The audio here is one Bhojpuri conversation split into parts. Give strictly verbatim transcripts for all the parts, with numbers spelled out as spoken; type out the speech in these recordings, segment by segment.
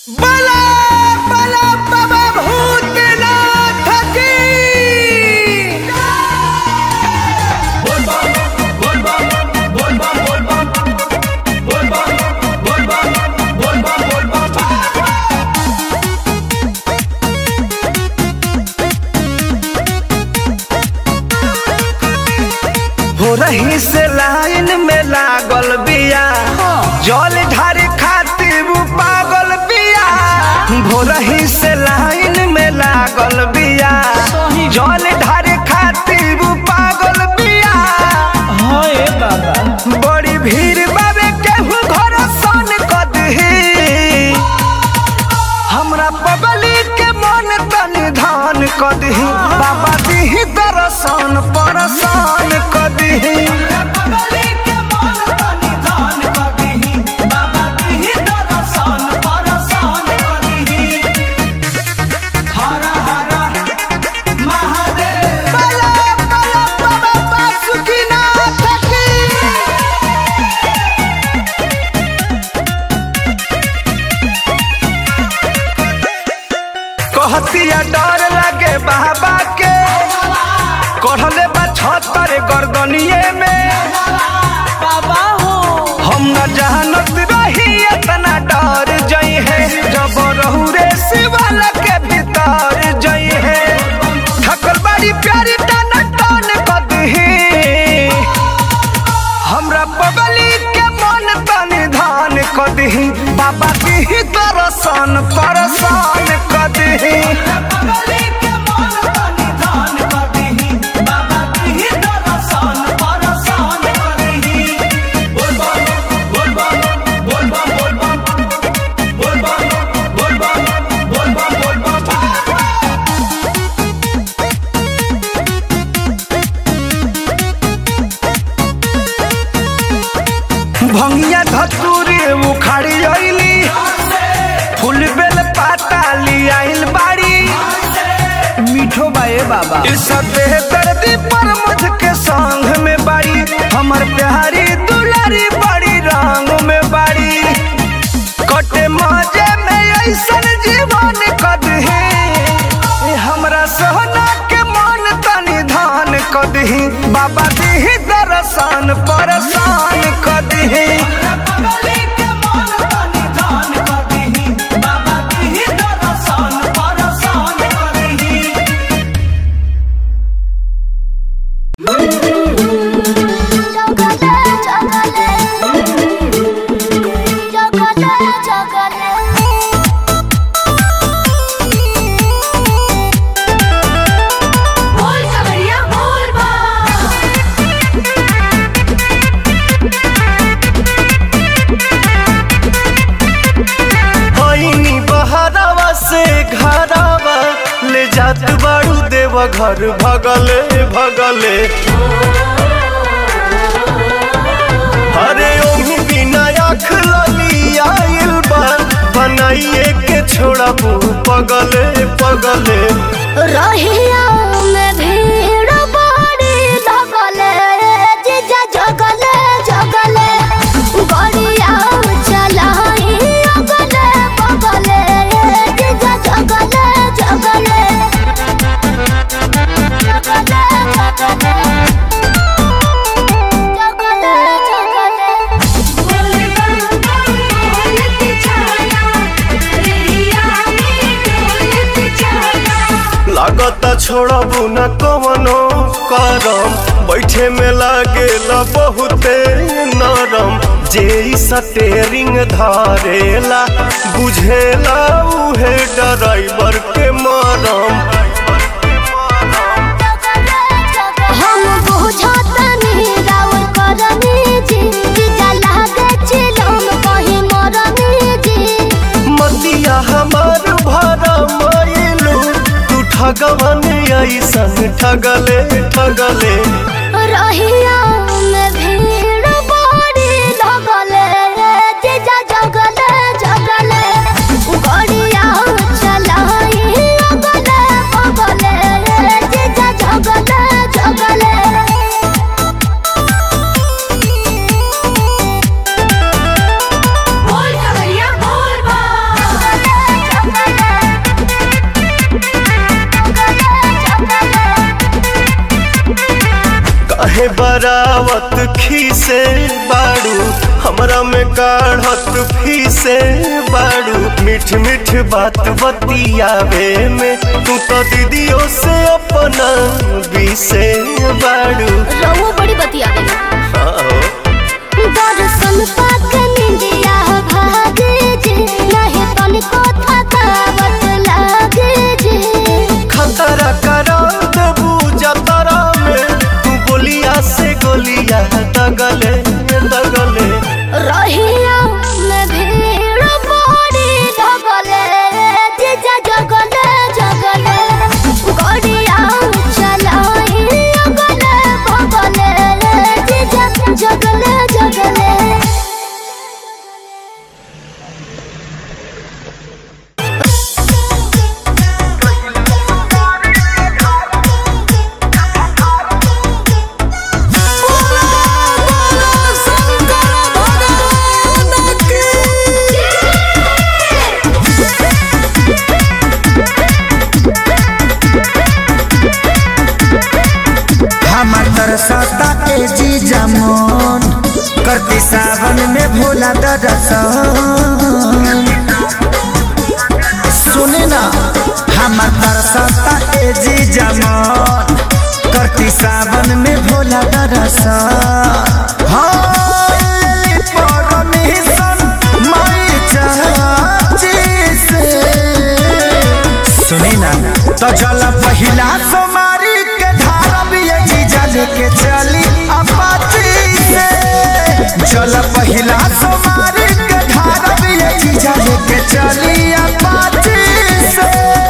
बला बला बाबा भूतनाथ की बोल बम बोल बम बोल बम बोल बम बोल बम बोल बम बोल बम बोल बम हो रही से लाइन में लागल बिया जल ढारे खातिर पागल बिया। हो रही से लाइन में लागल बिया जल ढारे खातिर पागल बिया। हाय बाबा बड़ी भीड़ बाबे केहू घर सन कदही हमरा पगली के मन तनि धान कदही बाबा दिही दर्शन परसान कदही। कहतिया डर लगे बाबा के कढ़ले बा छतर गर्दनिए में बाबा हो हम न जानत रही इतना डर जई है जब रहुरे शिवाला के भीतर जई है। थकल बड़ी प्यारी टन टन कदही हमरा पगली के मन तनि धान कदही बाबा दिही दर्शन परसान कदही। भंगिया धतूरी उखाड़ी आइली फूल बेल पाता ली आइल बाड़ी मीठो बाए बाबा इस दर्दी पर मुझके संग में बाड़ी हमर प्यारी दुलारी बड़ी रंग में बाड़ी कटे मजे में ऐसन जीवन कदही हमरा सोना के मन तनि धान कदही बाबा दिही दर्शन परसान कदही। जात बाड़ू देव घर भगले भगले अरे ओही बिना आँख लली आइल बा बनाइए के छोड़ा पगले पगले रहिया में भीड़ बड़ी लगले जीजा जगले जगले गड़िया चलाई अगले बगले जीजा जगले जगले लागता छोड़बू न कवनो करम बैठे में लागेला बहुते नरम जे स्टेरिंग धारेला बुझेला उहे ड्राइवर के मरम। हम बुझतनी राउर करनी जी जीजा लागे चिलम कहीं मरनी जी मतिया हमार भरा मायलू तू ठगवन ऐसन ठगले ठगले रहिया में भीड़ बड़ी लगले जीजा जगले जगले गड़िया चलाई अगले बगले जीजा जगले जगले बोल कवरिया बोल बा काहे बरावत खीसे बाड़ू, हमरा में काढ़त फीसे बाड़ू। मीठ मीठ बात बतियावे में तू तो दीदियों से अपना बीसे बाड़ू। रहुआ बड़ी बतियावे हाँ दर्शन पाक निंदिया भागे जे, नहीं तनिको थकावट लागे जे। खतरा करा देबू जतरा में, तू बोलिया से गोलिया दगले दगले। रहिया में भीड़ बड़ी लगले, जीजा जगले जगले। गड़िया चलाई अगले बगले, जीजा जगले जगले। हमर तरसता ए जीजा मन, करती सावन में भोला दर्शन। सुने ना हमर तरसता ए जीजा मन, करती सावन में भोला दर्शन। हाँ परमिशन माई चाची से, सुनी ना तो चल पहिला सोमारी के धारा भी ये जीजा लेके चली अपाची से। चल पहिला सोमारी के धारा भी ये जीजा लेके चली अपाची से।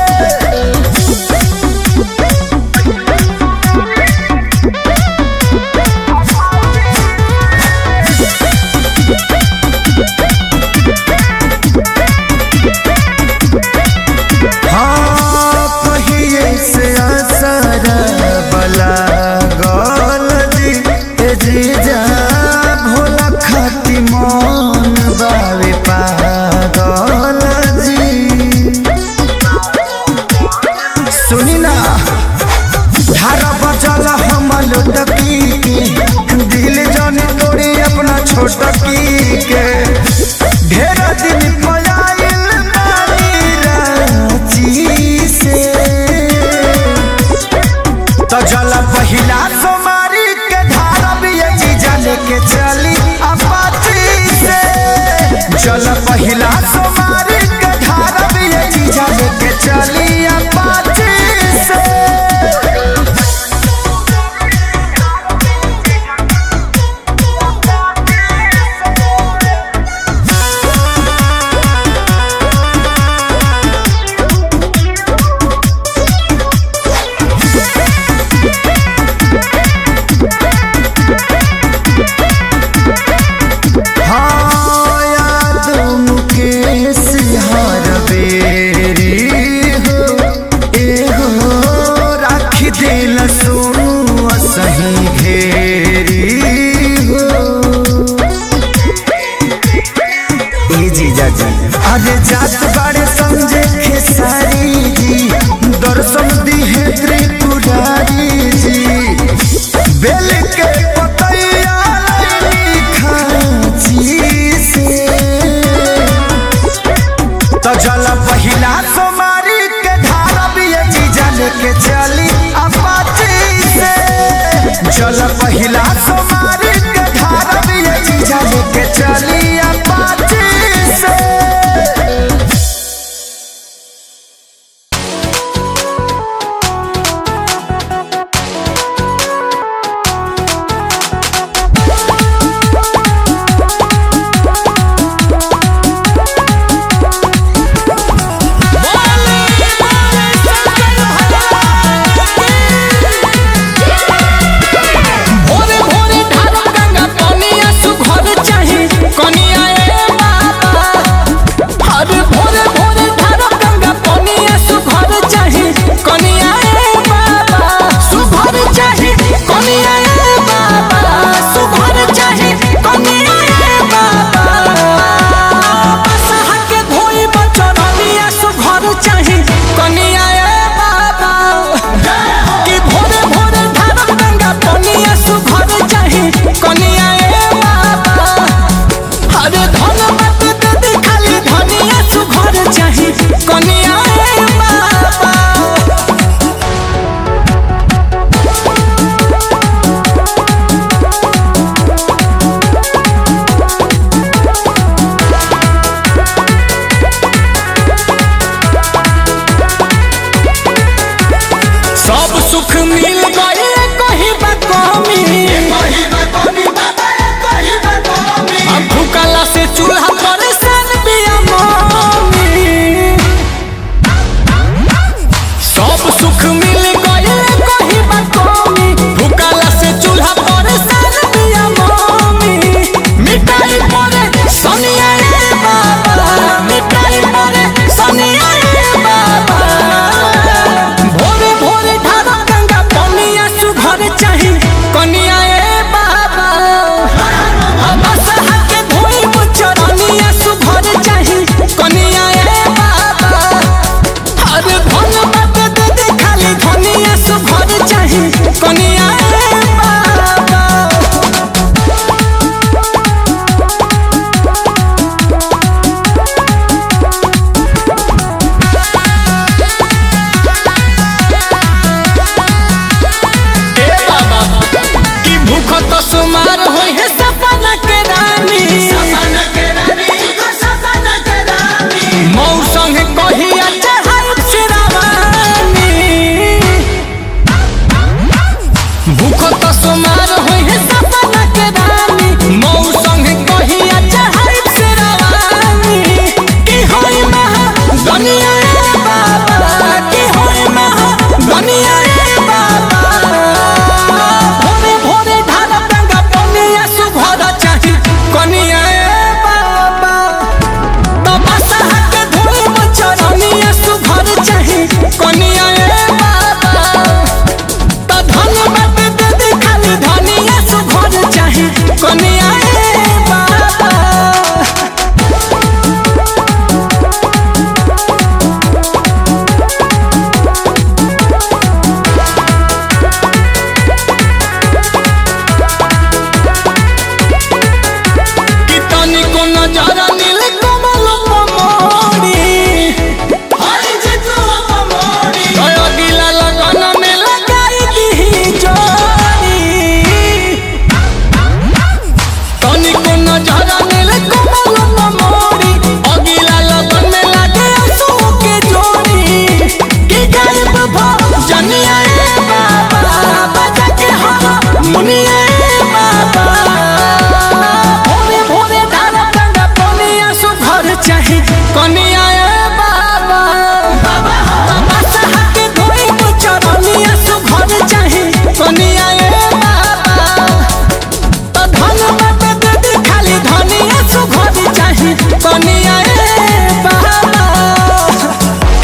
हाँ कहिए से असर बला गल जी ए जीजा, भोला खाती मन बावे पागल जी। सुनी ना धारा बचल हम लुटकी के, दिल जानी तोड़ी अपना छोटकी के। ढेर दिन पयाइल नानी रांची से, तो जल पहिला सोमारी के धारा भी ये जीजा लेके चली अपाची से। जल पहिला सोमारी के धारा भी ये जीजा लेके चली अपाची से। हाँ याद मुकेश हर बेरी हो, ए हो राखी दिल सुनु सही घेरी हो। ए जीजा जी अरे जात बाड़े समझे खेसारी जी, दर्शन दी है त्रिपुरारी जी। बेल के पतैया लैनी खाची से, तो जल पहिला सोमारी के धारा भी ये जीजा लेके चली अपाची से। जल पहिला सोमारी के धारा भी ये जीजा लेके चली अपाची से। भोरे भोरे ढाल गंगा पानिया सुघर चाही कनिया ए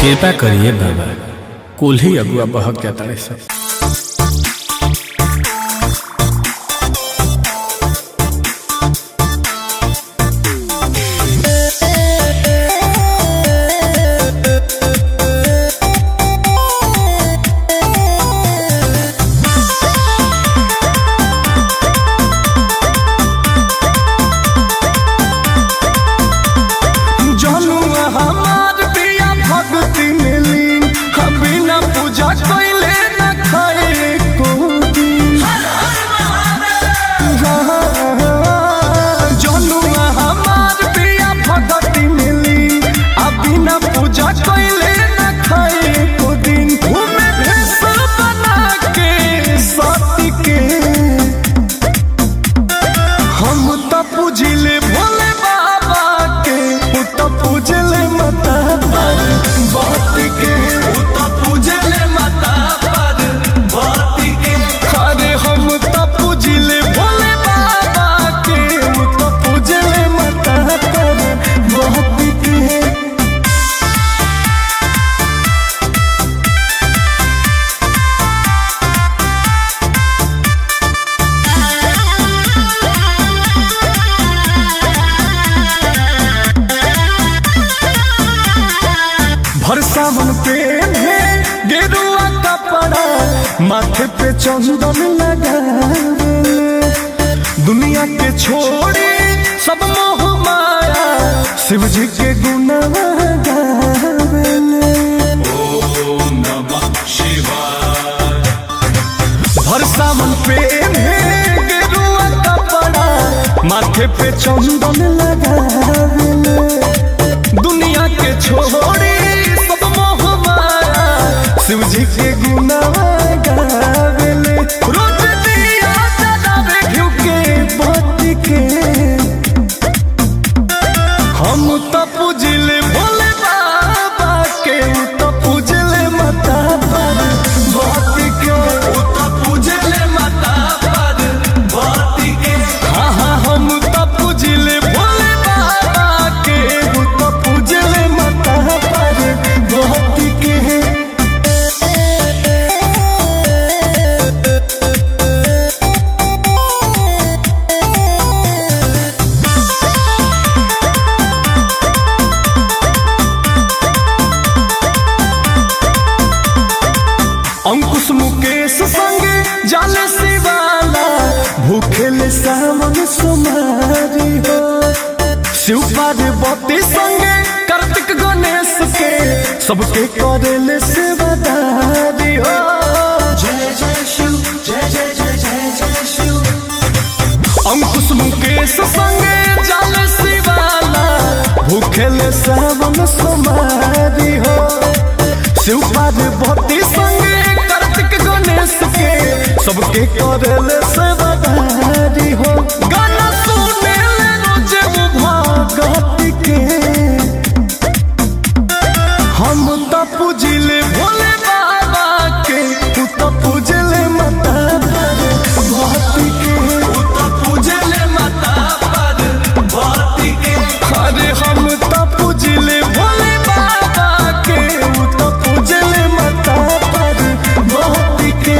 कृपा करिए बाबा, कुल ही अगुआ बहक जाता है सब। माथे पे चंदन लगा दुनिया के छोड़ी सब मोह माया शिव जी के गुणवा गावेले। ओम नमः शिवाय। भर सावन पे गेरुआ कपड़ा माथे पे चंदन लगावेले दुनिया के छोड़ी सब मोह माया शिव जी के गुणवा गावेले। रोज दिया जलावे घिउ के बत्ती के हम तो पूजले भोले बाबा के तो पूजले माता पर बत्ती के तो पूजले माता पर बत्ती के। हाँ हाँ हम तो पूजले भोले बाबा के तो पूजले माता पर बत्ती के। अंकुश मुकेश संगे जाले शिवाला भूखेले सावन सुमारी हो। शिव पार्वती संगे कार्तिक गणेश के सबके करेले सेवादारी हो। जय जय शिव जय जय जय जय जय शिव। अंकुश मुकेश संगे जाले शिवाला भूखेले सावन सुमारी हो। शिव पार्वती संगे गणेश के सबके करेले सेवादारी हो। गाना सुने ले रोजे भगती के हम तो पूजले भोले बाबा के तू तो पूजले माता पर भक्ति के तो पूजले माता पर भक्ति के। अरे हम तो पूजले भोले बाबा के तो पूजले माता पर भक्ति के।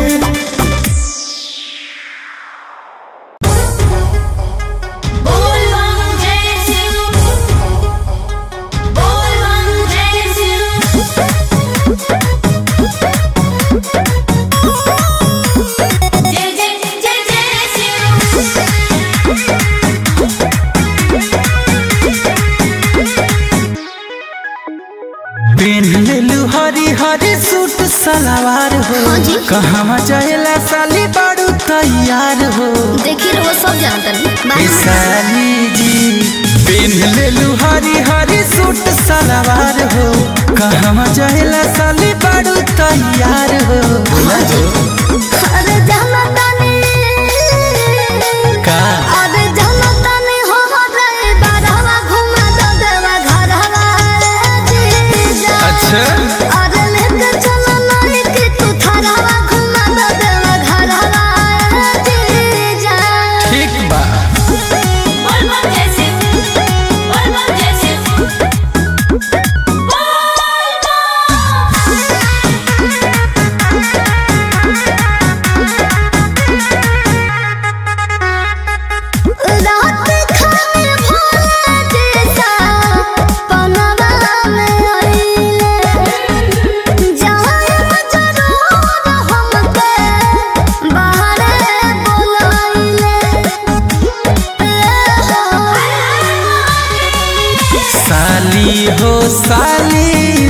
हरी हरी सूट सलवार हो कहाँ जाएला साली बाड़ू तैयार हो। देखी रहो सब जानता साली जी पेन ले लू हरी हरी सूट सलवार हो कहाँ जाएला साली बाड़ू तैयार हो। अरे जाना ताने का अरे जाना ताने हो रे बारहवा घुमा दो देवा घरवा जी। अच्छा अरे लेके चलो नहीं कि तू थरवा घुमा दो देवा घरवा जी जा। ठीक बा बोल बोल जैसे बोल बोल जैसे बोल बोल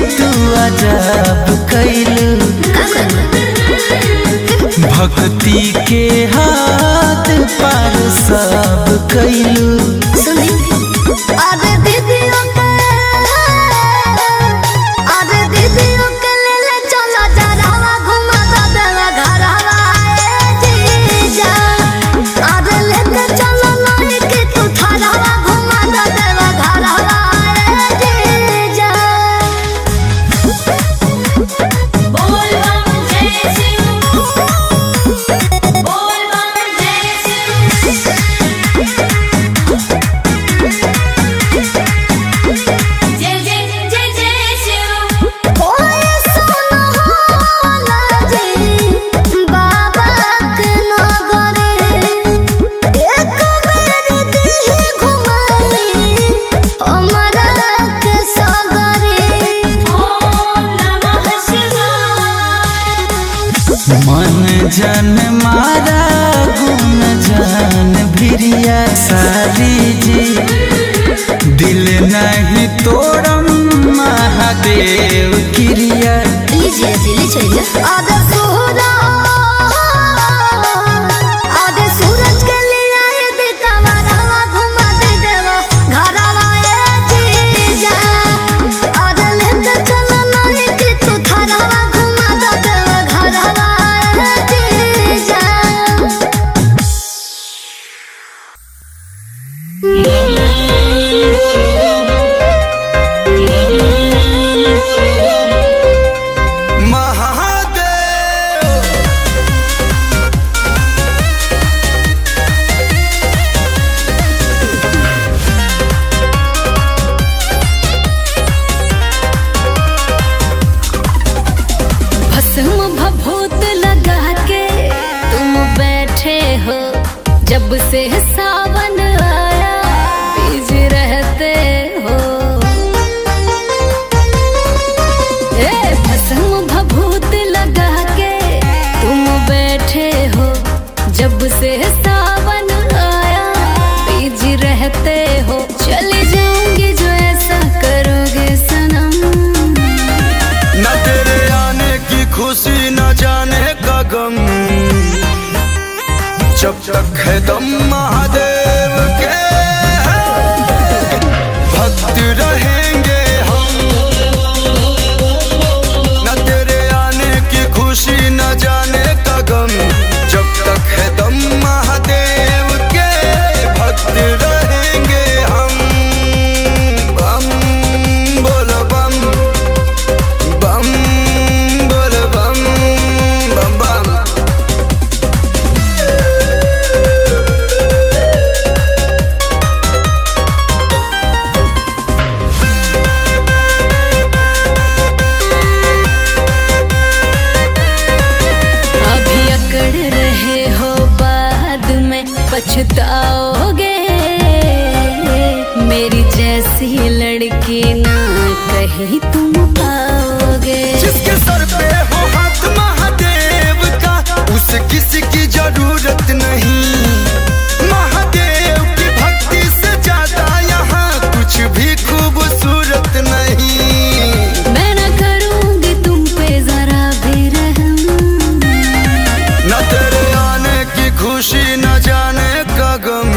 तू अजब कैलू भक्ति के हाथ पर सब कैलू मन जन मारा गुण जान भिरिया सारी जी दिल नहीं तोड़म महादेव क्रिया लीजिए लीजिए आधा सोहरा आधा सूरज के लिए आए बेटा वाला घुमा दे देवा घरवा ए जीजा आधा लेके चला नहीं कि तू थारावा घुमा दे देवा घरवा ए जीजा जब से सावन आया बीज रहते हो ए भस्म भभूत लगा के तुम बैठे हो जब से सावन आया बीज रहते हो चले जाऊंगी जो ऐसा करोगे सनम न तेरे आने की खुशी न जाने का गम जब तक है दम महादेव के भक्त रहेंगे हम न तेरे आने की खुशी न जाने का गम जब तक है दम महादेव के भक्त रहेंगे हम बम बोल बम बम बोल बम बम बम पछताओगे मेरी जैसी लड़की ना कहीं तुम पाओगे जिसके सर पे हो हाथ महादेव का उसे किसी की जरूरत नहीं महादेव की भक्ति से ज्यादा यहाँ कुछ भी खूबसूरत नहीं मैं न करूँगी तुम पे जरा भी रहम न तेरे आने की खुशी न जाने का गम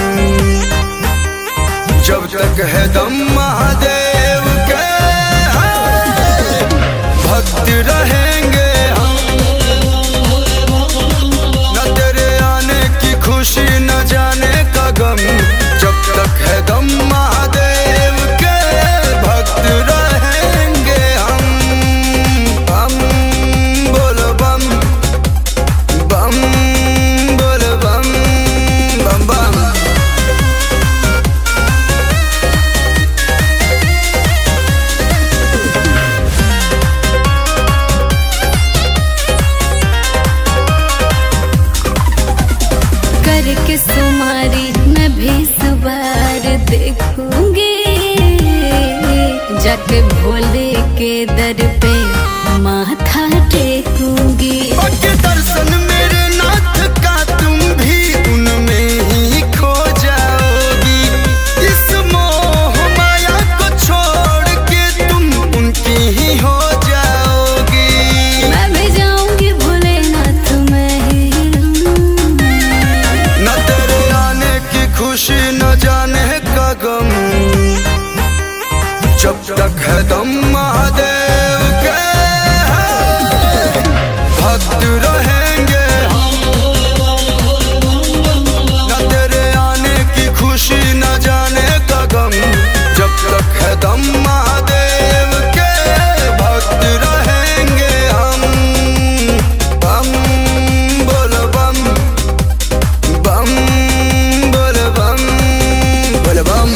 जब तक है दम महादेव के भक्त रहेंगे हम न तेरे आने की खुशी न जाने का गम जब तक है दम महादेव के भक्त रहेंगे हम बम बोल बम बम बोल बम बम बम करके सुमारी मैं भी सवार देखूंगी जाके भोले के दर पे माथा टेकूंगी के दर्शन मेरे नाथ का तुम भी उनमें ही खो जाओगी इस मोह माया को छोड़ के तुम उनकी ही हो महादेव के भक्त रहेंगे न तेरे आने की खुशी न जाने का गम, जब तक है दम महादेव के भक्त रहेंगे हम। बम बोल बम बम बोल बम बोल बम।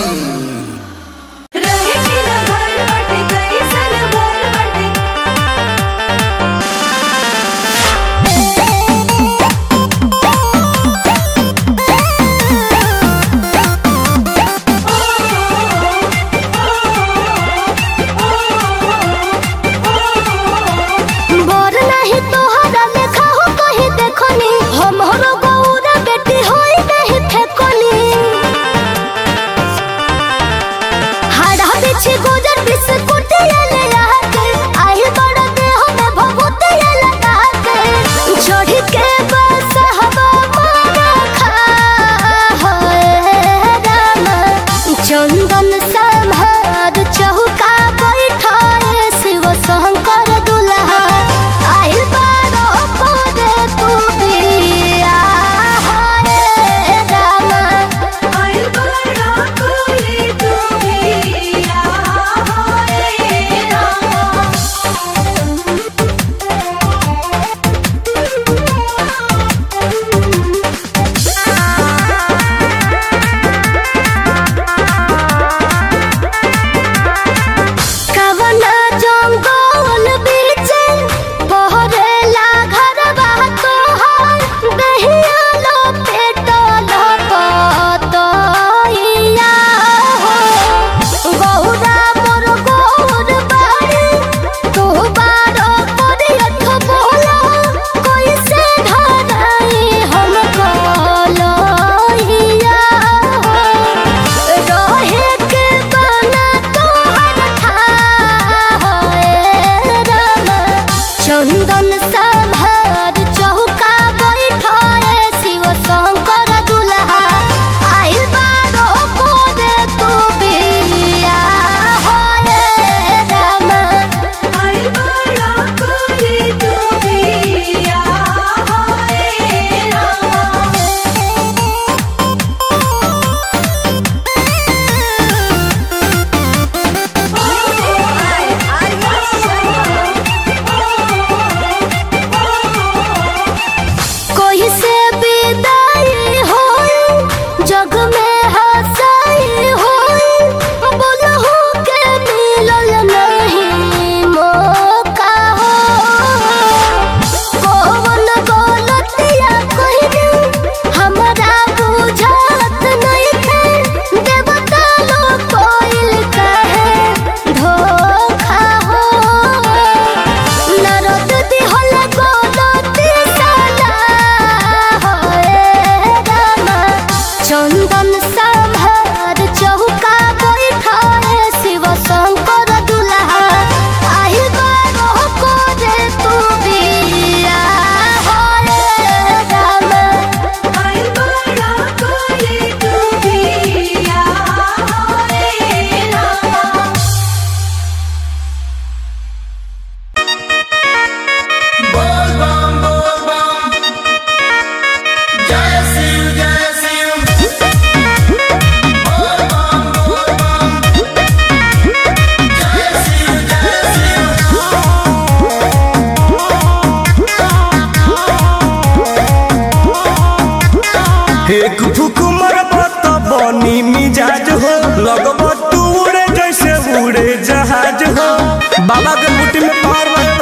एक फूक मरबा त बनी मिजाज हो, लगबा तू उड़े जैसे उड़े जहाज हो। बाबा के मुट्ठी में पार में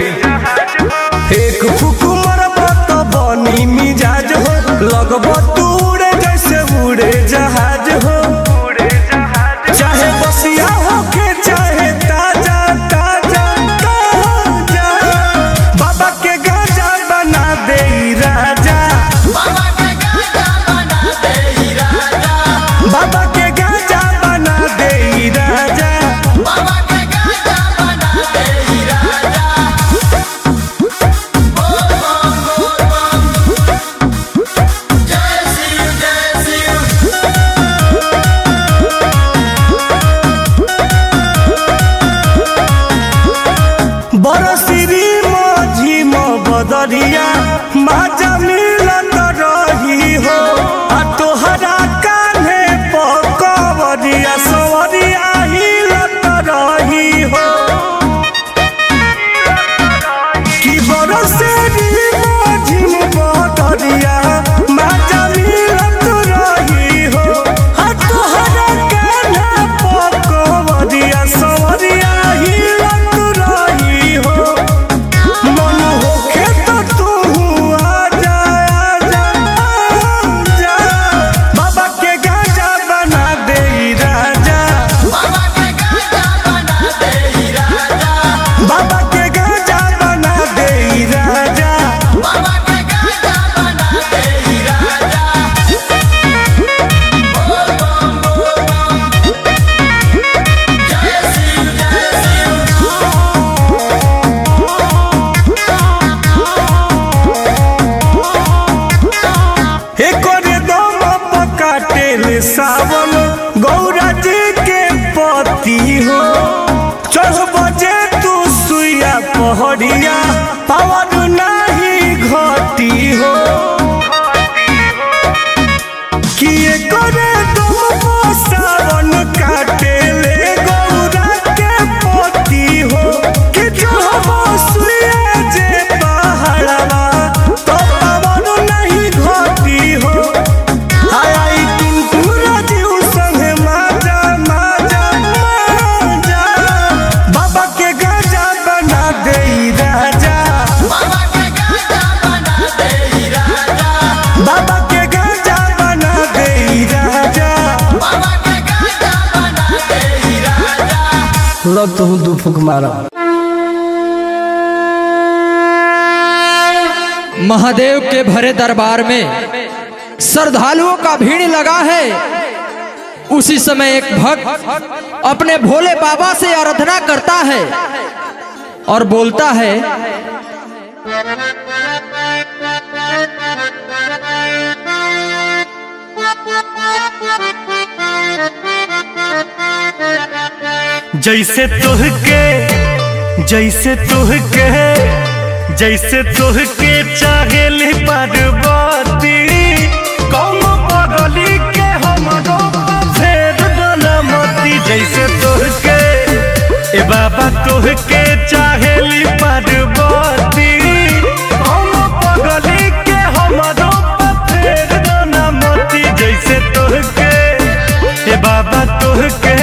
भाई। एक फूक मरबा त बनी मिजाज हो, लगबा तू उड़े जैसे उड़े जहाज हो। चाहे बसिया होके चाहे ताजा ताजा ताजा, बाबा के गाजा बना दे राजा। बाबा के गाजा बना दे राजा। बाबा के गाजा बना दे राजा। बाबा के गाजा बना दे राजा। बदरिया माजा मिलत रही हो आ तोहरा कान्हे पकवरिया सवरिया हिलत रही हो कि बरसे झिम बदरिया माजा मिलत रही हो आ तोहरा कान्हे पकवरिया सवरिया हिलत रही हो मन होखे तो तू आ जा आ जा बाबा के गाजा बना दे राजा बाबा के गाजा बना दे राजा बाबा के गाजा बना दे राजा बाबा के गाजा बना दे राजा बोल बम बोल बम जय शिव जय शिव एकोरे दम पकाटेल सावन गौरा जी के पति हो चढ़ बजे तू सुइया पहड़िया पावन नहीं घटी हो कि एकोरे दम सावन काटेले गौरा के पति हो कि चढ़ सुइया जे पहाड़वा तो पावन नहीं घटी हो हाय आई टुनटुरा जीव संगे माजा माजा माजा बाबा के गाजा बना दे राजा बाबा के गाजा बना दे राजा बाबा के गाजा बना दे राजा बाबा के गाजा बना दे राजा लग तो दू फूक मारा। महादेव के भरे दरबार में श्रद्धालुओं का भीड़ लगा है। उसी समय एक भक्त अपने भोले बाबा से आराधना करता है और बोलता है, जैसे तुहके जैसे तुहके जैसे तुहके चाहेली पार्वती कौन पगली के हमरो फेर डोलमती जैसे तुहके ए बाबा तुहके चाहेली पार्वती कौन पगली के हमरो फेर डोलमती जैसे तुहके ए बाबा तुहके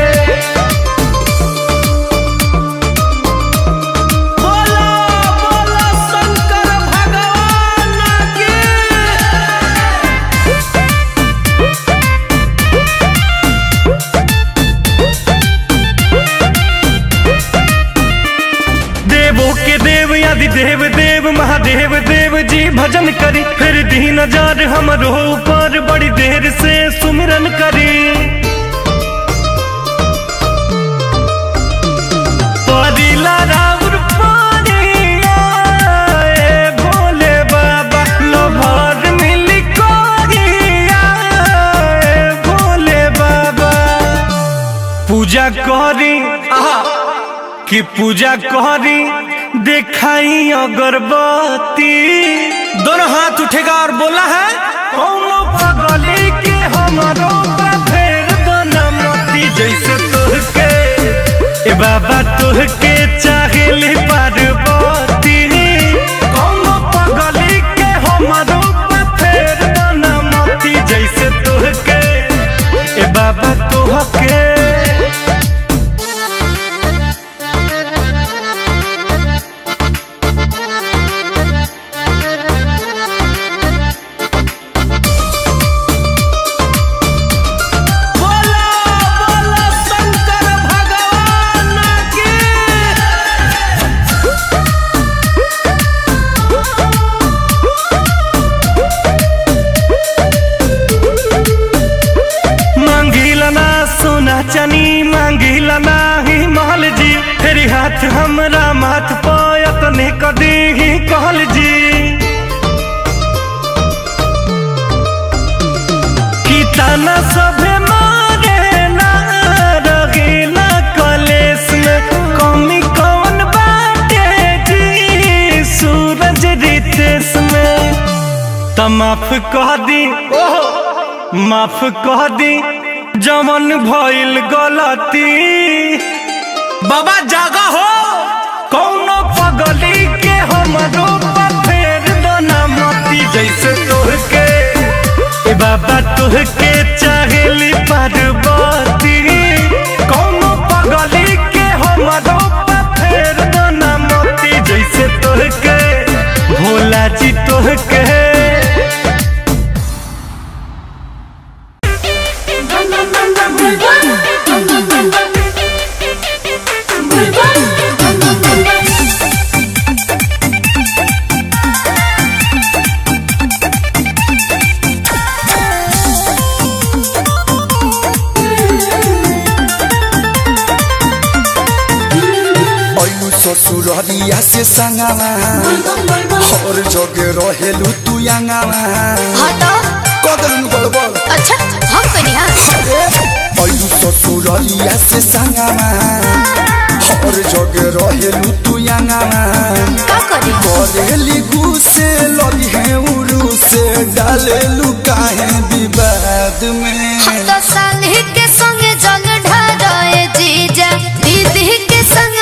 देव देव महादेव देव जी भजन करी फिर दीन जार हमरो ऊपर बड़ी देर से सुमिरन करी परिला राउर पानिया ए भोले बाबा लोभर मिली कोरिया ए भोले बाबा पूजा करी आहा कि पूजा करी दिखाई अगरबत्ती दोनों हाथ उठेगा और बोला है हम पगली के हमारो फेर बनमती जैसे तुहके ए बाबा तुहके चाहेली पार्वती हम पगली के हमारो फेर बनमती जैसे तुहके ए बाबा तुहके चनी मांगिला नाही महल जी तेरी हाथ हमरा माथ पायत ने कदी ही कहल जी की ताना सभे मारे ना रगीला कलेस में कमी कौन बाटे जी सूरज री त माफ कह दी माफ कह दी जमन भइल गलती। बाबा जागा हो कौनो पगली के हमरो फेर दना मती जैसे तोहके ए बाबा तोहके चाहेली पार्वती। कौनो पगली के हमरो फेर दना मती जैसे तोहके भोला जी तोहके। ससुरिया से संगवा हर जगह रहेलू तू यंगवा। हाँ तो कदम गड़बड़ अच्छा हम करी हाँ अयू ससुरिया से संगवा हर जगह रहेलू तू यंगवा। का करी करेली गुस्से लगी है उरू से डालेलू काहे विवाद में। तो साली के संगे जल ढारे जीजा दीदी के संग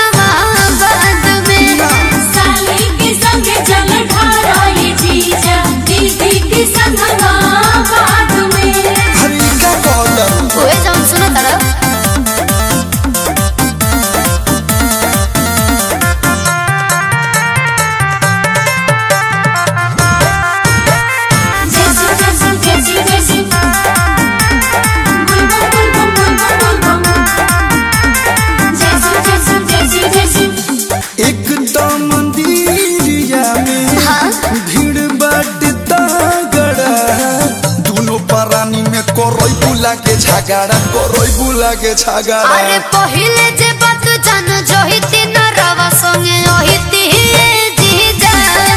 के झगड़ा कोरोई बुला के झगड़ा। अरे पहिले जे बात जान जोहिती न रवा संगे ओहिती जीजा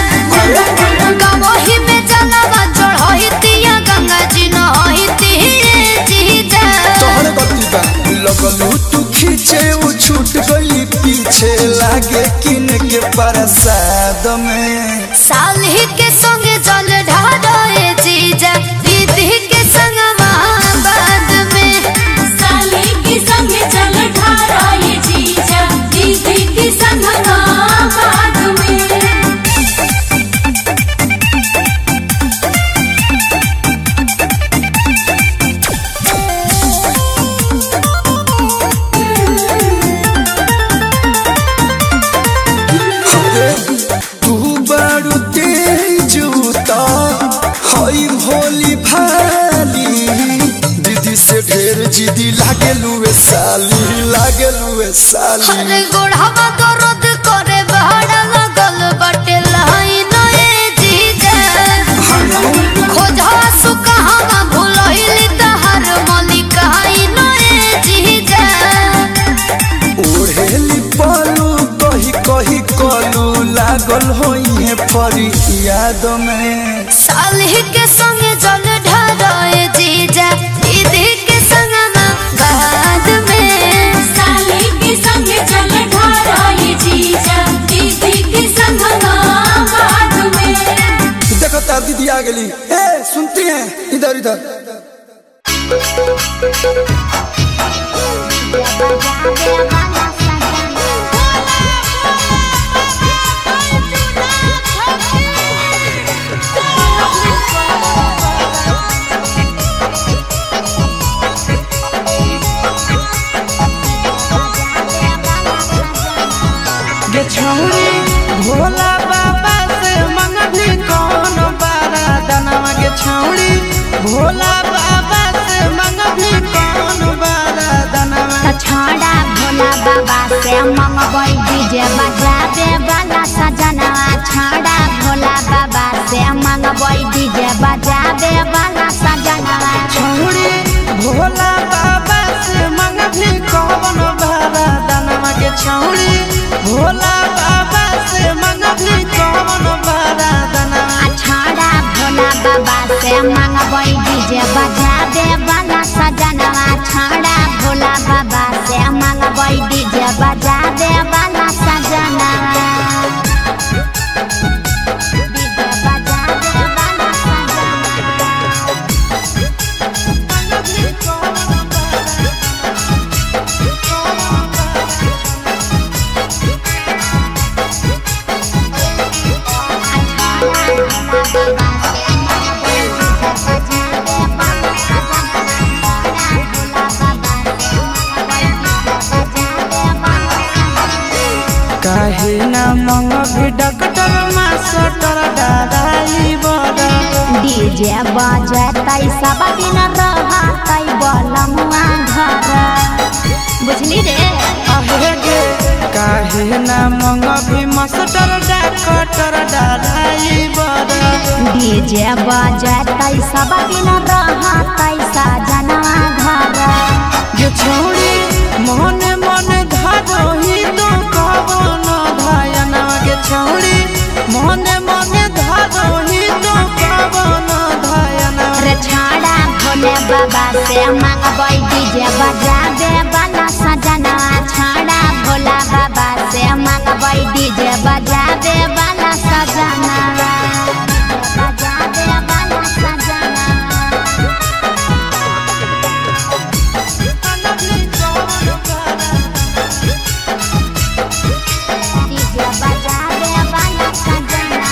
गवही में जलवा जोड़ होहिती या गंगा जी न होहिती जीजा। तोहरे गलती बा लगलू तू खींचे वो छूट गई पीछे लागे किन के प्रसाद में। साली के संगे जल ढारे जीजा दीदी के संग जिदी लागेलू वे साली लागेलू वे साली। अरे गोढ़ावा दर्द करे बहड़ा लगल बटे लाइन ए जीजा खोजवा सुकहावा भुलइली तहर मलिकाइन ए जीजा। ओढ़ेली पलू कही कही कलू लागल होई है फरियाद में। साली के संगे जल ढारे जीजा दीदी के संग बाद में। साली के संगे जल ढारे जीजा दीदी के संग बाद में। देखो तार दीदी आ गई। ए सुनती हैं इधर इधर गे छौरी भोला बाबा से मंगभी कौन बारा दनवा। गे छौरी भोला बाबा से मंगभी कौन बारा दनवा। छड़ा भोला बाबा से मंगबई डीजे बजा दे वाला सजनवा। छड़ा भोला बाबा से मंगबई डीजे बजा दे वाला सजनवा। छौरी भोला बाबा से मंगभी कौन बारा दनवा। गे छौरी भोला बाबा से मंगभी कौन बारा दनवा। छड़ा भोला बाबा से मंगबई डीजे बजा दे वाला सजनवा। छड़ा भोला बाबा से मंगबई डीजे बजा दे वाला सजनवा। डीजे बजा दे वाला सजनवा। काहे ना मंग भी डॉक्टर मास्टर डराई बड़ा डीजे बजतै सब दिन रहतै बलमुआ घर बुझली रे आहे गे काहे ना मंग भी मास्टर डॉक्टर डराई बड़ा डीजे बजतै सब दिन रहतै सजनवा घर ये छोड़ी मन मन धारोही तो कवन धायना के छोड़ी मन मन धारोही तो कवन धायना रे छाड़ा भोले बाबा से मांगबै डीजे बजाबे वाला सजनवा छाड़ा भोला बाबा से मांगबै डीजे बजाबे वाला सजनवा बजाबे वाला सजनवा डीजे बजाबे वाला सजनवा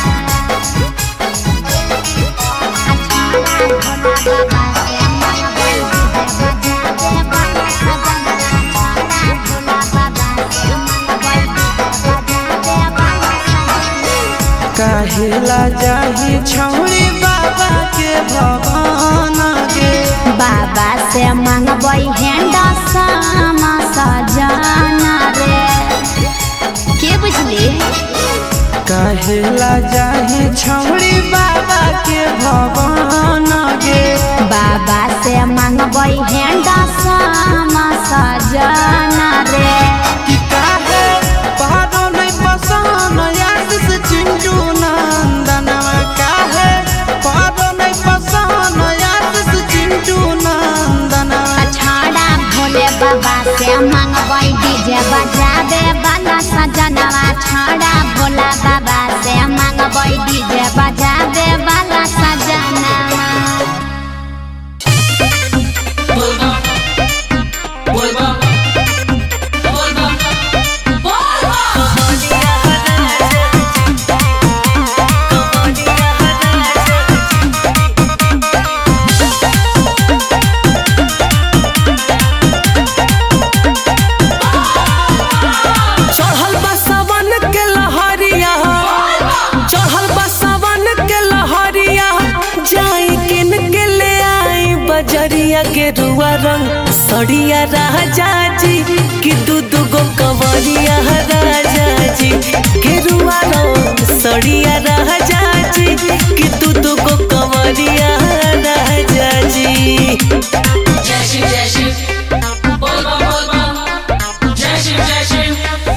काहेला जाही छौरी बाबा के भवन गे बाबा से मांगबै हेंडा सामा सजना रे के बुझली काहेला जाही छौरी बाबा के भवन गे बाबा से मांगबै हेंडा सामा सजना रे कि काहे पहाड़ों नहीं पसंद आशीष चिंटू नंदनवा काहे पहाड़ों नहीं पसंद आशीष चिंटू नंदनवा छाड़ा भोले बाबा से मांगबै डीजे बजाबे वाला सजनवा छाड़ा भोला बाबा से मांगबै डीजे बजाबे वाला सजनवा चढ़ल बा सावन के लहरिया चढ़ल बा सावन के लहरिया जाई किन के ले आई बजरिया के रुआ रंग सड़िया राजा जी कि दू दू गो कंवरिया राजा जी के रुआ रंग सड़िया राजा जी कि दू दू गो कंवरिया राजा जी जय शिव जय शिव बोल बम बोल बम जय शिव जय शिव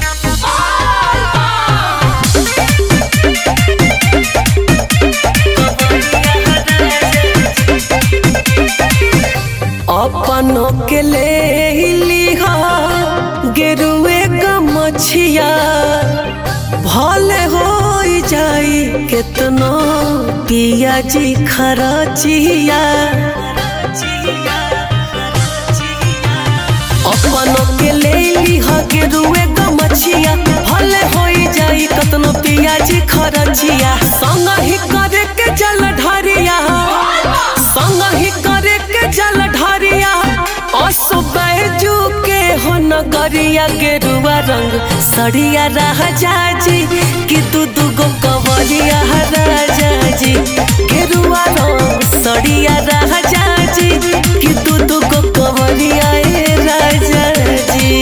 अपनों के ले लिहा गेरुए गमछिया भले हो जाई केतनो पिया जी खरचिया अपनों के ले लिहा गेरुए गमछिया भले हो जाई केतनो पिया जी खरचिया संग ही करे के जल ढारिया संग ही करे के जल ढारिया असुबैजू के हो नगरिया गेरुआ रंग सड़िया राजा जी कि दू दू गो कंवरिया राजा जी गेरुआ रंग सड़िया राजा जी कि दू दू गो कंवरिया राजा जी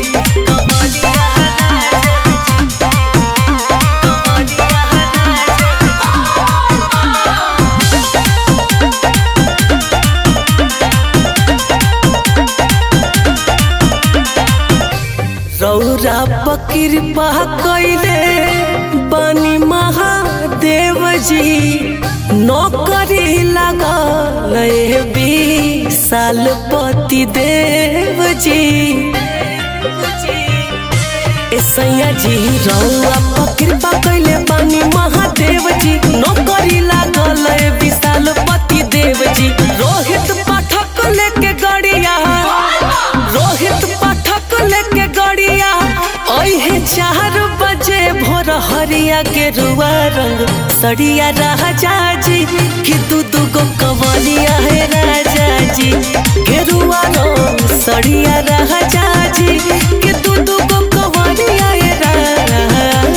रौरा पकिरपा कैले बनी महादेव जी नौकरी लगा ले बी साल पति देव जी ऐसैया जी रौरा पकिरपा कैले बनी महादेव जी नौकरी लगा ले बी साल पति देव जी रोहित पाठक लेके गड़िया रोहित पाठक लेके गड़िया ओहे चार बजे भोर हरिया के रुआ रंग सड़िया राजा जी कि दू दू गो कंवरिया है राजा जी गेरुआ रंग सड़िया राजा जी कि दू दू गो कंवरिया है राजा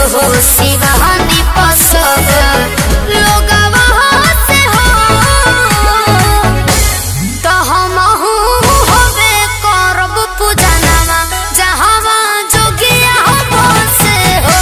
हो शिवानी पसंद लोगवा से हो तो हम होबे करब पूजनवा जहावा जोगिया हो से हो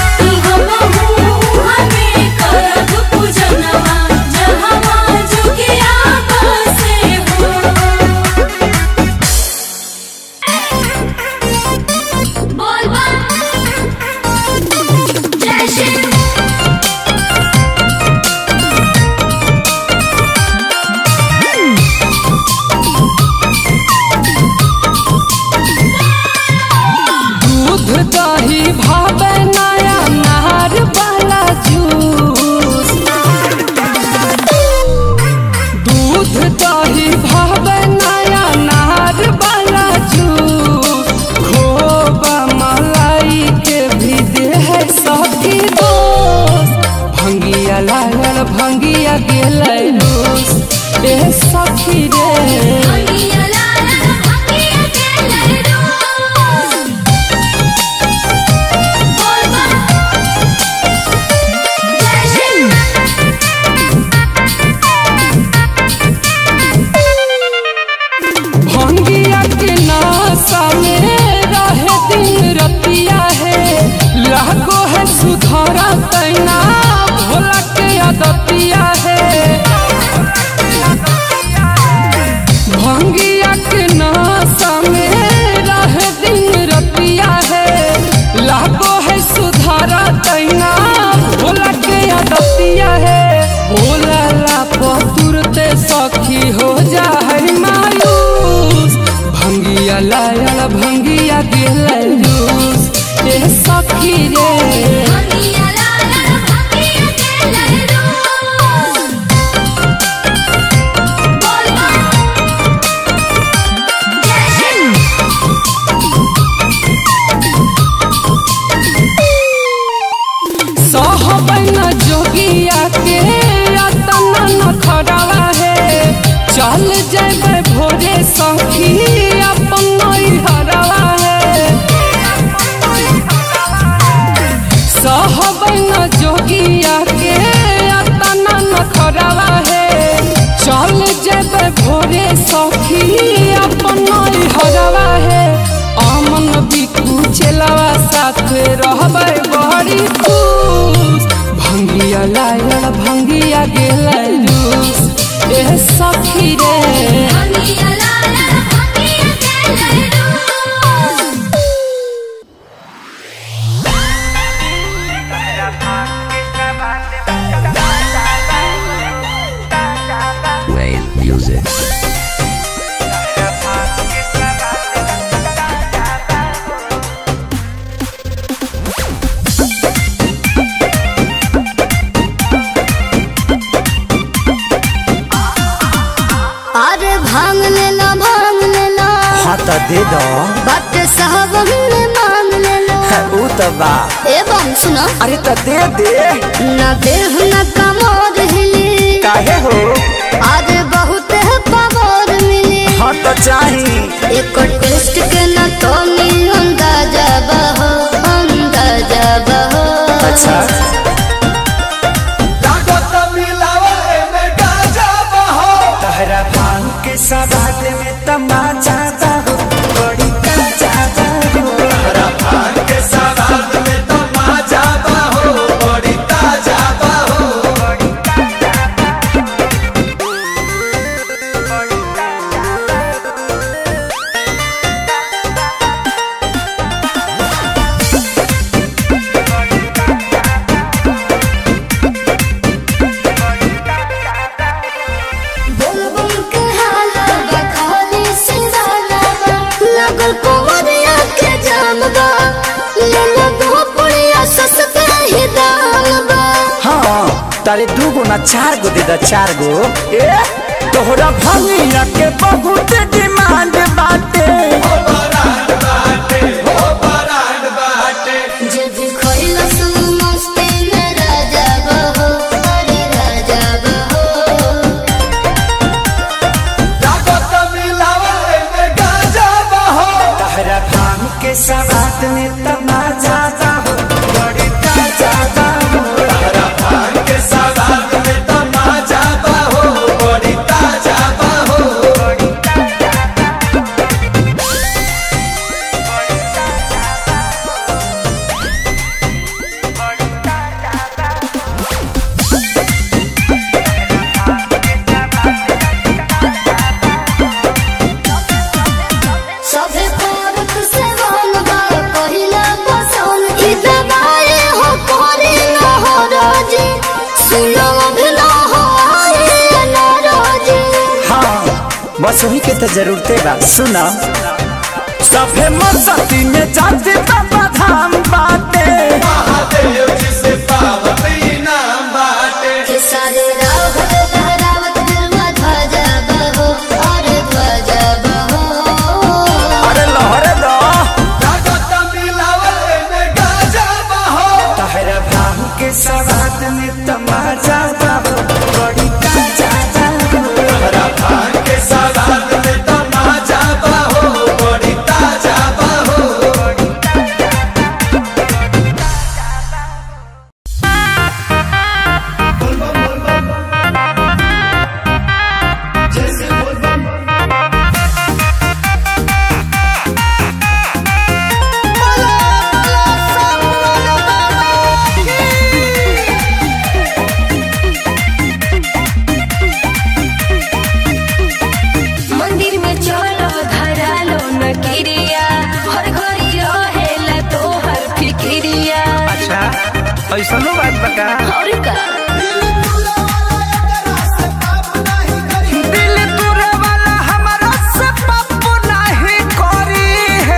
भंगिया गेलै रूस ए सखी रे भंगिया लाल भंगिया गेलै रूस बोल भंगिया के नासा में रहे दिन रतिया है लागो है सुधारा तैना भोला के आदतिया है भंगिया के नासा में रहे दिन रतिया है लागो है सुधारा तैना भोला के आदतिया है भोला ला पतुरते सखी हो जा है मायूस भंगिया लायल भंगिया गेलै रूस ए सखी रे भंगिया लायल भंगिया गेलै रूस बोल सहबैन जोगिया के रतना नखरावा है चल जेबै भोरे सखी अपन नैहरवा है सहबैन जोगिया के रतना नखरावा है चल जेबै भोरे सखी अपन नैहरवा है अमन बिकू चेलावा साथ रहबै बड़ी खुश भंगिया लायल भंगिया गेलै रूस ए सखी रे भंगिया लायल भंगिया गेलै रूस Wave music. अरे भांग लेला भांग लेला हाँ तो दे दो बात साहब हमने मांग लेला ऊ तो बा एवं सुनो अरे तो दे दे न देह न कमोर हिली काहे हो आज बहुत है पावर मिली हाँ तो चाहिए एक टेस्ट के न तो नी अंदाजा बहो अंदाजा बहो अच्छा तहरा भांग के सवाद में तमाचा हो बड़ी ताजा हो तहरा भांग के सवाद में तमाचा हो बड़ी ताजा हो बुलबुल के हाला बखाली सिंगाला लगल कोवरिया के जाम बा ले लो दो पुड़िया सस्ते ही दाम बा हाँ तारे दू गो ना चार गो दे दा चार गो ए तोहरा भंगिया के बहुत डिमांड बाटे ओ बराड बाटे ओ बराड बाटे जे भी खोइला सुन मस्ती में राजा बहो अरे राजा बहो लागत मिलावा में गाजा बहो तहरा भांग के सवाद में तमाचा हो बड़ी बस वही के तो जरूरते बा। सुना सभे मस्ती में जाते बाबा धाम बाटे महादेव जी से पावत इनाम बाटे सारे रावत लहरावत गरुआ ध्वजा बहो और ध्वजा बहो अरे लहरे दो लागत मिलावल में गाजा बहो तहरा भाव के सवाद में तमाजा बहो बड़ी ताजा बहो तहरा भाव के सवाद में तमाजा बहो बड़ी ताजा बहो मंदिर में चलो धरा लो न किरिया हर घड़ी रहेला तोहर फिकिरिया। अच्छा ऐसा नो बात बता और का दिल तुरे वाला हमारा से पप्पू नहीं करी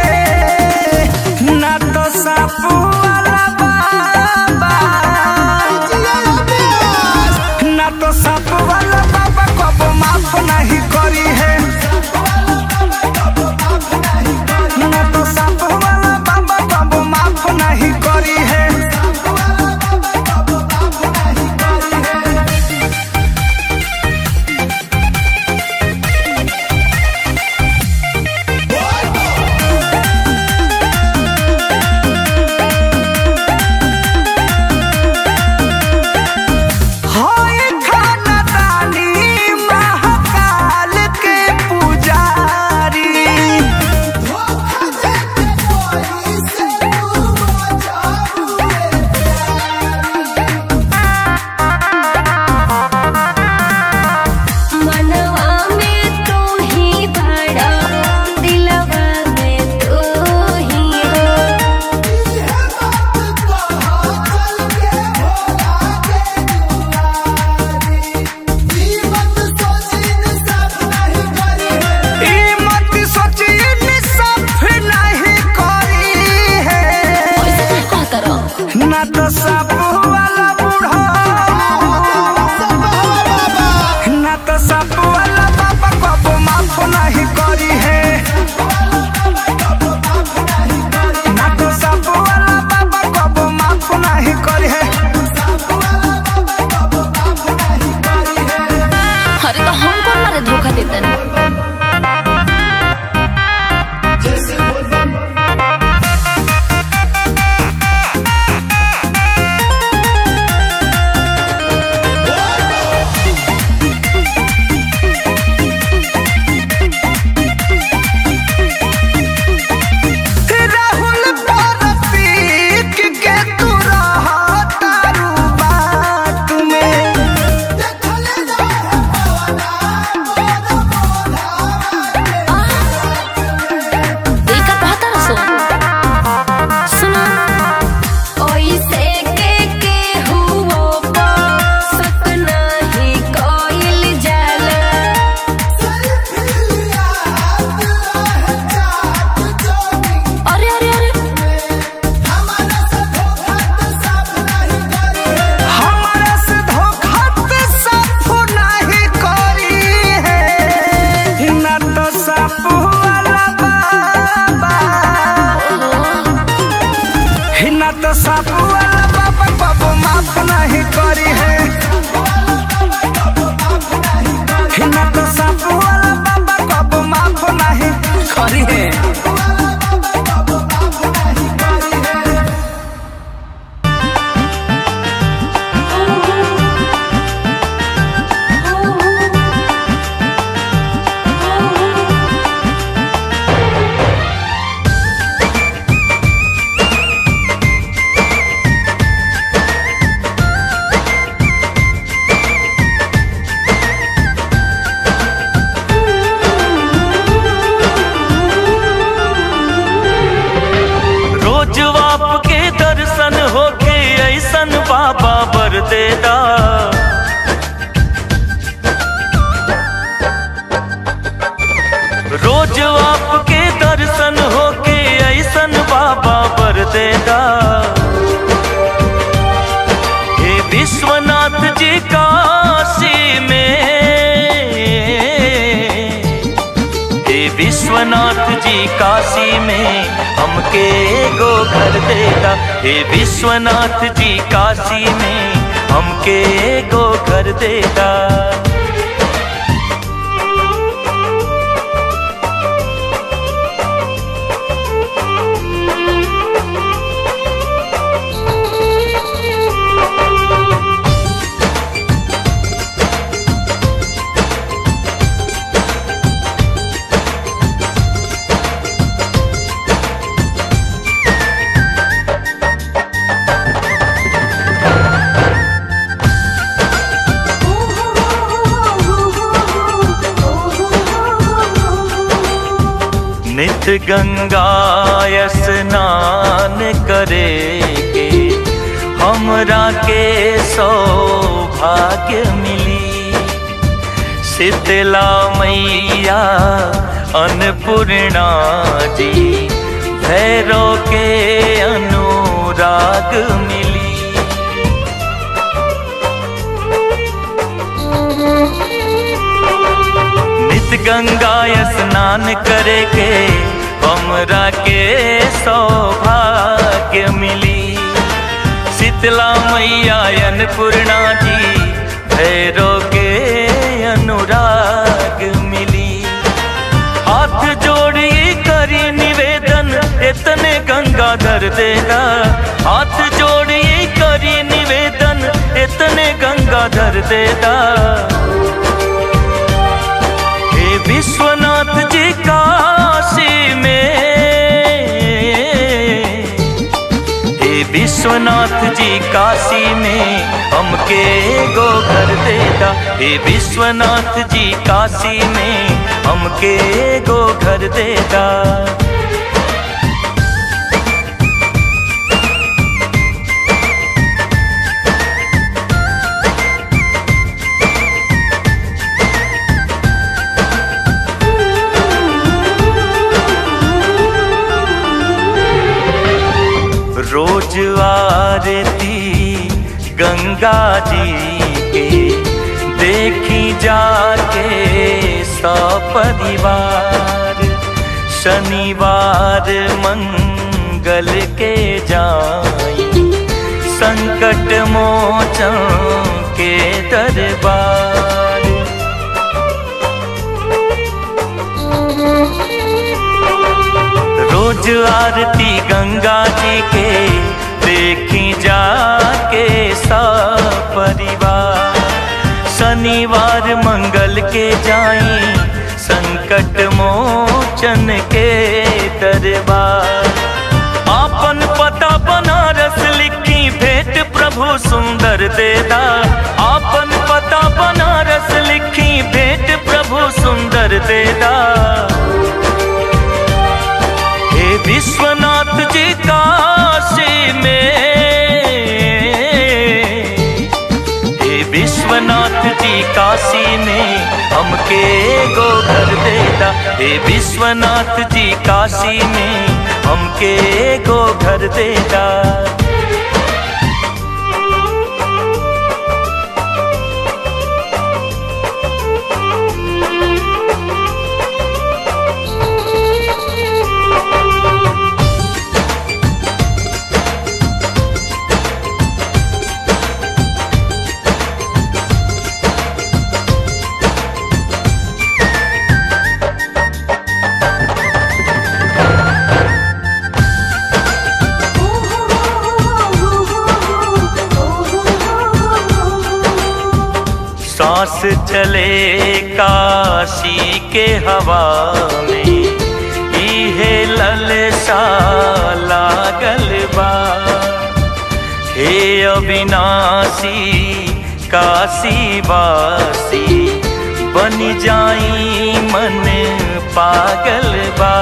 है ना तो सापू वाला बाबा ना तो सापू वाला बाबा कबो माफ नहीं करी है ना तो सापू वाला बाबा कबो माफ नहीं करी है। होय खाना दानी महाकाल के पुजारी मनवा में तू ही बड़ा दिलवा में तू ही हो। ई मत सोची इंसाफ नहीं करी है का करो ना तो सापू वाला बूढ़ा ना तो सापू वाला बाबा कबो माफ नहीं करी है ना तो सापू वाला बाबा कबो माफ नहीं करी है। अरे तो हम कौन मारे धोखा देतन। जी काशी में हमके एगो घर देता। हे विश्वनाथ जी काशी में हमके एगो घर देता। नित गंगा स्नान करेगे हमरा के सौभाग्य मिली। शीतला मैया अन्नपूर्णा जी भैरव के अनुराग मिली। नित गंगा स्नान करे के हमरा के सौभाग्य मिली। शीतला मैया अन्नपूर्णा जी भैरव के अनुराग मिली। हाथ जोड़ी करी निवेदन इतने गंगाधर देगा। हाथ जोड़ी करी निवेदन इतने गंगाधर देगा। विश्वनाथ जी काशी में, हे विश्वनाथ जी काशी में हमके एगो घर देता। हे विश्वनाथ जी काशी में हमके एगो घर देता। रोज आरती गंगा जी के देखी जाके सपरिवार। शनिवार मंगल के जाई संकट मोचन के दरबार। रोज आरती गंगा जी के देखी जाके सपरिवार। शनिवार मंगल के जाई संकट मोचन के दरबार। आपन पता बनारस लिखी भेंट प्रभु सुंदर देदा। आपन पता बनारस लिखी भेंट प्रभु सुंदर देदा। विश्वनाथ जी काशी में, हे विश्वनाथ जी काशी में हमके एगो घर देता। हे विश्वनाथ जी काशी में हमके एगो घर देता। सांस चले काशी के हवा में इहे ललसा लागल बा। हे अविनाशी काशी वासी बन जाई मन पागल बा।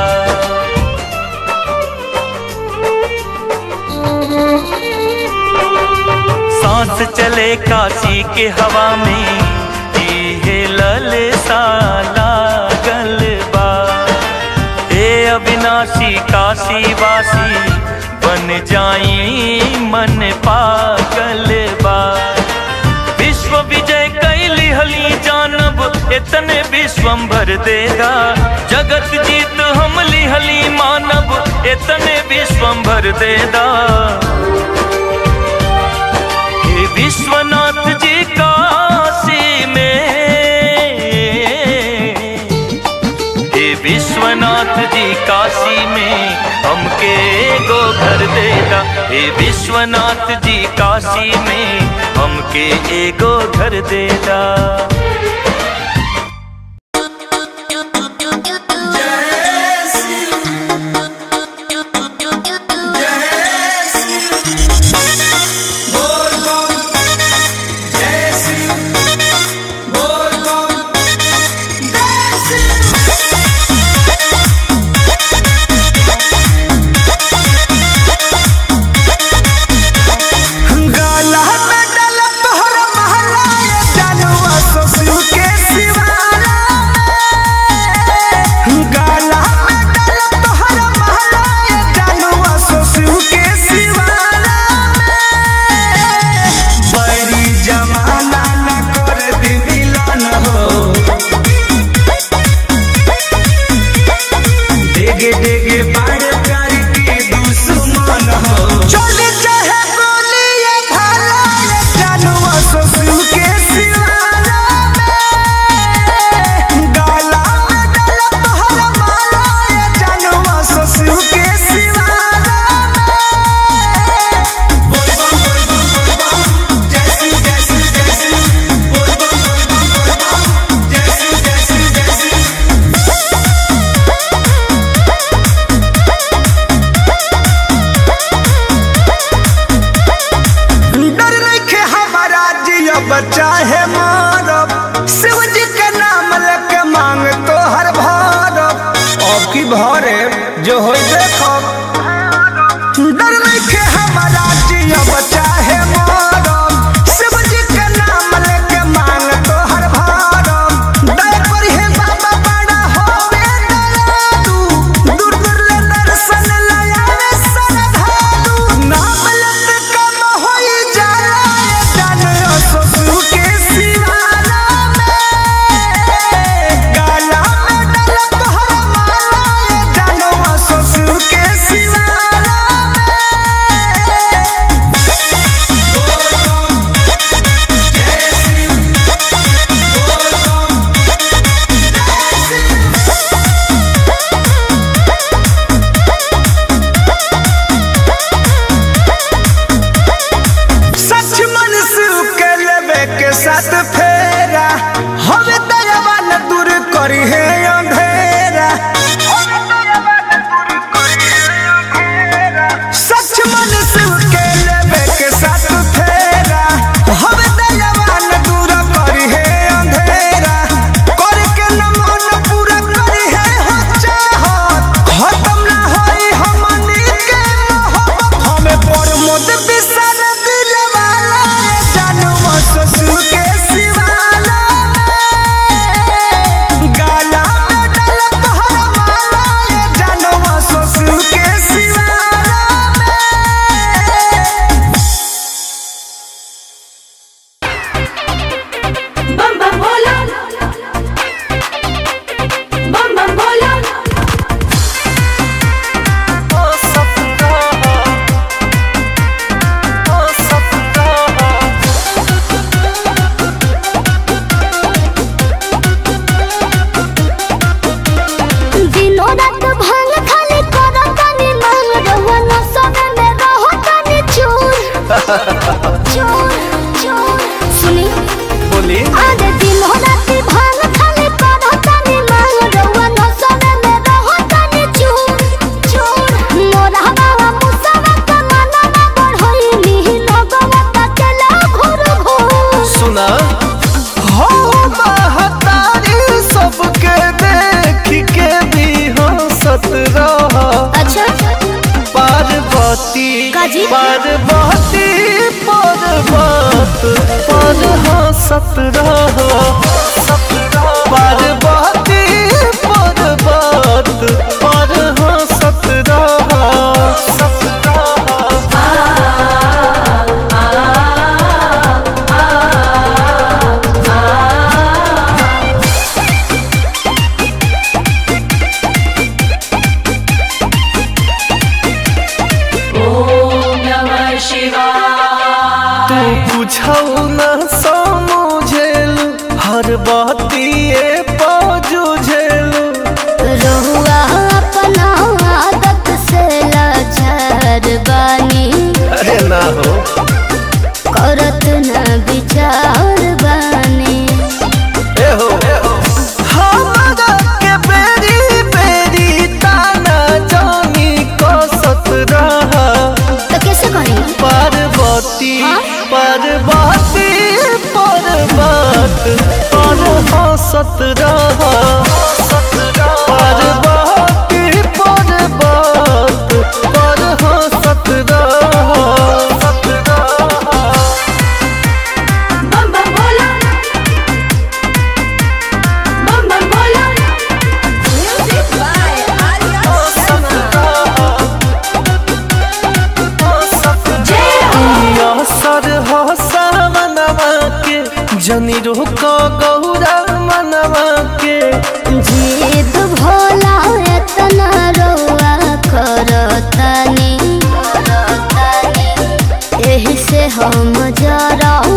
सांस चले काशी के हवा में इहे ललसा लागल बा। हे अविनाशी काशी वासी बन जाई मन पागल बा। विश्व विजय कैली हली जानब इतने विश्वंभर देगा। जगत जीत हम लिहली मानव इतने विश्वंभर देगा। हे विश्वनाथ जी काशी में, हे विश्वनाथ जी काशी में हमके एगो घर देगा। हे विश्वनाथ जी काशी में हमके एगो घर देगा। चाहे मारब शिव जी के नाम लेके मांग तो हर भारब। अब की भरे जो हो देखो डर नहीं के हमारा जिया चाहे मारब शिव जी के नाम लेके मांग तो हर भारब। दया पर हे बाबा बड़ा होवे दयालु दूर दूर ले दर्शन लाया सरधालु। नाम लेते कम होई जाला जान ससुर के सिवाला में गाला में डाल तोहरा माला जानवा ससुर के सिवाला में। सच मन शिव के लेवे के साथ फेरा हवे दयावान दूर करी है अंधेरा। सच मन शिव के लेवे के साथ फेरा हवे दयावान दूर करी है अंधेरा। कर के न मन पूरा करी है हो चाहत खत्म ना होई हमनी के मोहब्बत। हमें प्रमोद विशाल दिल वाला जानवा ससुर के सिवाला में गाला में डाल तोहरा माला जानवा ससुर के सिवाला में। बम बम भोला, बम बम भोला। ओ सपना ओ सपना दिनों रात भांग खाली करो तनी मांग रहुआ न समय में रहो तनी चूर चूर चूर। सुनी बोली अरे दिनों रात भांग खाली करो तनी मांग रहुआ न समय में रहो तनी चूर चूर। मोरा बाबा मुसवा का माना ना बढ़ोई नी लोगवा का चला घुर घुर। सुना हो महतारी सबके देख के भी हंसत रह। अच्छा पार्वती काजी? पार्वती पार्वती तू पूछौ न समझेलू हर बातिए पजुझेलू रहुआ अपना आदत से लाचार बानी अरे ना हो करत न विचार बानी ए हो हमरा के बेरी बेरी ताना जानी कसत रहा तो कैसे करी पार्वती पार्वती पर्वत पर हंसत रहा पार्वती पर्वत पर हंसत रहा बम बम बोला बम बम बोला म्यूजिक बाय आर्या सर हसनवा के जनी रोको गौरा मनवा के जीद भोला एतना रउआ करतानी एही से हम जरा